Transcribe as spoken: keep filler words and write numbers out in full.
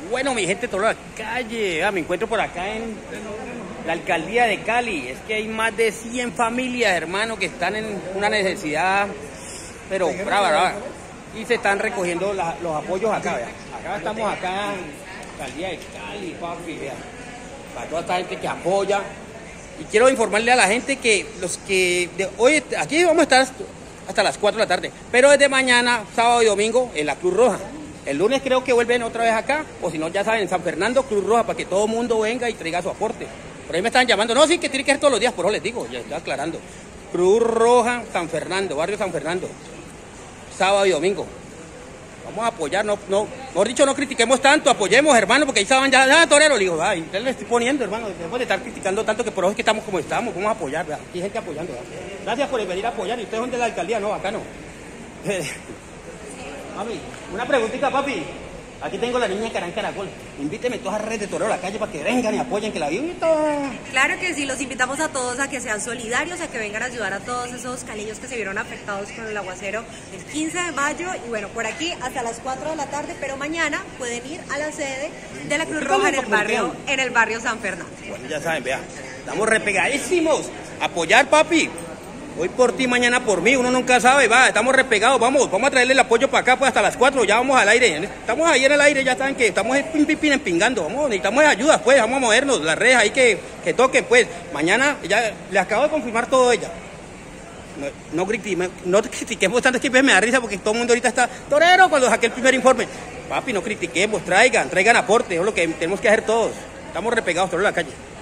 Bueno, mi gente, toda la calle, ah, me encuentro por acá en la alcaldía de Cali. Es que hay más de cien familias, hermano, que están en una necesidad, pero brava, brava. Y se están recogiendo la, los apoyos acá, vea. Acá estamos acá en la alcaldía de Cali, papi, vea. Para toda esta gente que apoya. Y quiero informarle a la gente que los que de hoy, aquí vamos a estar hasta las cuatro de la tarde, pero desde mañana, sábado y domingo, en la Cruz Roja. El lunes creo que vuelven otra vez acá, o si no, ya saben, en San Fernando, Cruz Roja, para que todo el mundo venga y traiga su aporte. Por ahí me están llamando, no, sí, que tiene que ser todos los días, por eso les digo, ya estoy aclarando. Cruz Roja, San Fernando, barrio San Fernando, sábado y domingo. Vamos a apoyar, no, no, mejor dicho, no critiquemos tanto, apoyemos, hermano, porque ahí estaban ya, ah, torero, le digo, ay, ya le estoy poniendo, hermano, después de estar criticando tanto que por eso es que estamos como estamos, vamos a apoyar, ¿verdad? Aquí hay gente apoyando, ¿verdad? Gracias por venir a apoyar, y ustedes son de la alcaldía, no, acá no. Mami, una preguntita, papi. Aquí tengo la niña Carán Caracol. Invíteme todas las redes de torero a la calle para que vengan y apoyen, que la vi. Claro que sí, los invitamos a todos a que sean solidarios, a que vengan a ayudar a todos esos caleños que se vieron afectados con el aguacero el quince de mayo. Y bueno, por aquí hasta las cuatro de la tarde, pero mañana pueden ir a la sede de la Cruz Roja en el barrio, en el barrio San Fernando. Bueno, ya saben, vea, estamos repegadísimos. Apoyar, papi. Hoy por ti, mañana por mí, uno nunca sabe, va, estamos repegados, vamos, vamos a traerle el apoyo para acá, pues hasta las cuatro, ya vamos al aire, estamos ahí en el aire, ya saben que estamos pin, pin, pin, empingando, vamos, necesitamos ayuda, pues, vamos a movernos, las redes ahí que, que toquen, pues, mañana, ya, le acabo de confirmar todo ella, no, no, critiquemos, no critiquemos tanto, es que me da risa porque todo el mundo ahorita está, torero, cuando saqué el primer informe, papi, no critiquemos, traigan, traigan aporte, es lo que tenemos que hacer todos, estamos repegados, todos en la calle.